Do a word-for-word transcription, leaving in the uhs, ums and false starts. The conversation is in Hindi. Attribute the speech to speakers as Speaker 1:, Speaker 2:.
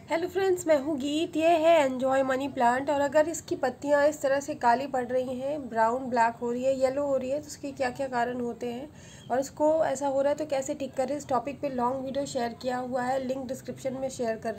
Speaker 1: हेलो फ्रेंड्स, मैं हूँ गीत। ये है एन्जॉय मनी प्लांट। और अगर इसकी पत्तियाँ इस तरह से काली पड़ रही हैं, ब्राउन ब्लैक हो रही है, येलो हो रही है, तो उसके क्या क्या कारण होते हैं और इसको ऐसा हो रहा है तो कैसे ठीक करें, इस टॉपिक पे लॉन्ग वीडियो शेयर किया हुआ है, लिंक डिस्क्रिप्शन में शेयर कर